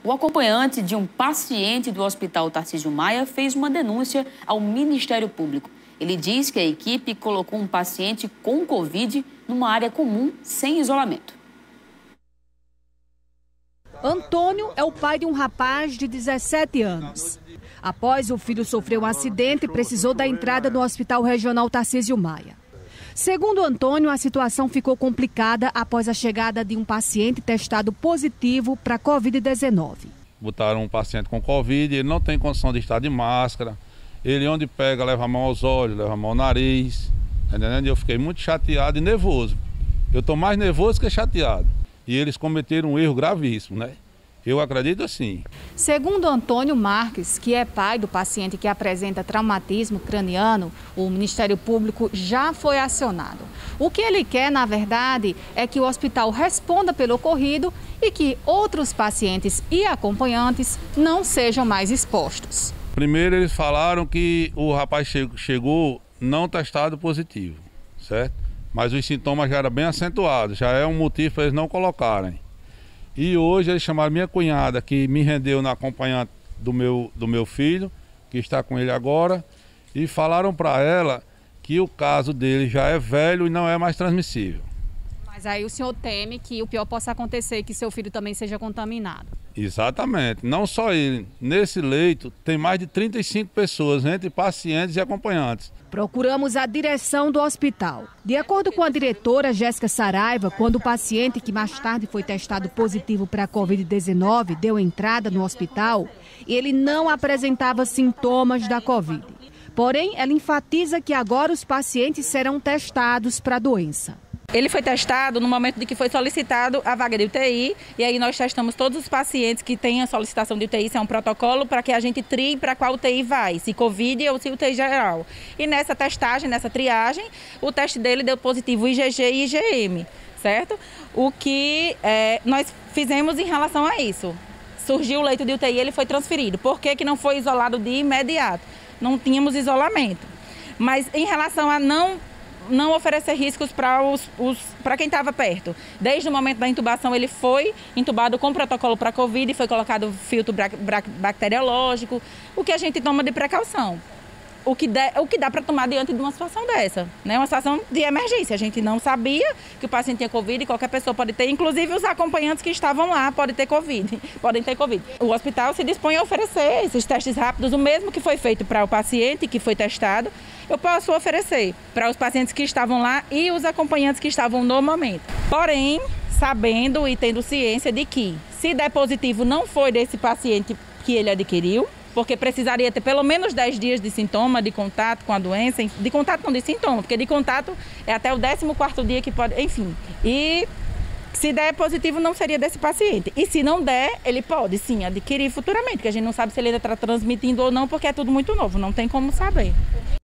O acompanhante de um paciente do Hospital Tarcísio Maia fez uma denúncia ao Ministério Público. Ele diz que a equipe colocou um paciente com Covid numa área comum sem isolamento. Antônio é o pai de um rapaz de 17 anos. Após o filho sofrer um acidente, precisou da entrada no Hospital Regional Tarcísio Maia. Segundo Antônio, a situação ficou complicada após a chegada de um paciente testado positivo para Covid-19. Botaram um paciente com Covid, ele não tem condição de estar de máscara. Ele onde pega, leva a mão aos olhos, leva a mão ao nariz. Entendendo? Eu fiquei muito chateado e nervoso. Eu estou mais nervoso que chateado. E eles cometeram um erro gravíssimo, né? Eu acredito assim. Segundo Antônio Marques, que é pai do paciente que apresenta traumatismo craniano, o Ministério Público já foi acionado. O que ele quer, na verdade, é que o hospital responda pelo ocorrido e que outros pacientes e acompanhantes não sejam mais expostos. Primeiro eles falaram que o rapaz chegou não testado positivo, certo? Mas os sintomas já eram bem acentuados, já é um motivo para eles não colocarem. E hoje eles chamaram minha cunhada, que me rendeu na acompanhante do meu filho, que está com ele agora, e falaram para ela que o caso dele já é velho e não é mais transmissível. Mas aí o senhor teme que o pior possa acontecer e que seu filho também seja contaminado. Exatamente, não só ele. Nesse leito tem mais de 35 pessoas, entre pacientes e acompanhantes. Procuramos a direção do hospital. De acordo com a diretora Jéssica Saraiva, quando o paciente que mais tarde foi testado positivo para a Covid-19 deu entrada no hospital, ele não apresentava sintomas da Covid. Porém, ela enfatiza que agora os pacientes serão testados para a doença. Ele foi testado no momento de que foi solicitado a vaga de UTI, e aí nós testamos todos os pacientes que têm a solicitação de UTI, isso é um protocolo para que a gente trie para qual UTI vai, se Covid ou se UTI geral. E nessa testagem, nessa triagem, o teste dele deu positivo IgG e IgM, certo? O que nós fizemos em relação a isso? Surgiu o leito de UTI, ele foi transferido. Por que que não foi isolado de imediato? Não tínhamos isolamento. Mas em relação a não oferecer riscos para quem estava perto. Desde o momento da intubação, ele foi intubado com protocolo para Covid, foi colocado filtro bacteriológico, o que a gente toma de precaução. O que dá para tomar diante de uma situação dessa, né? Uma situação de emergência. A gente não sabia que o paciente tinha Covid e qualquer pessoa pode ter, inclusive os acompanhantes que estavam lá podem ter Covid. O hospital se dispõe a oferecer esses testes rápidos, o mesmo que foi feito para o paciente que foi testado, eu posso oferecer para os pacientes que estavam lá e os acompanhantes que estavam no momento. Porém, sabendo e tendo ciência de que, se der positivo, não foi desse paciente que ele adquiriu, porque precisaria ter pelo menos 10 dias de sintoma, de contato com a doença, de contato não de sintoma, porque de contato é até o 14º dia que pode, enfim. E se der positivo não seria desse paciente. E se não der, ele pode sim adquirir futuramente, porque a gente não sabe se ele está transmitindo ou não, porque é tudo muito novo, não tem como saber.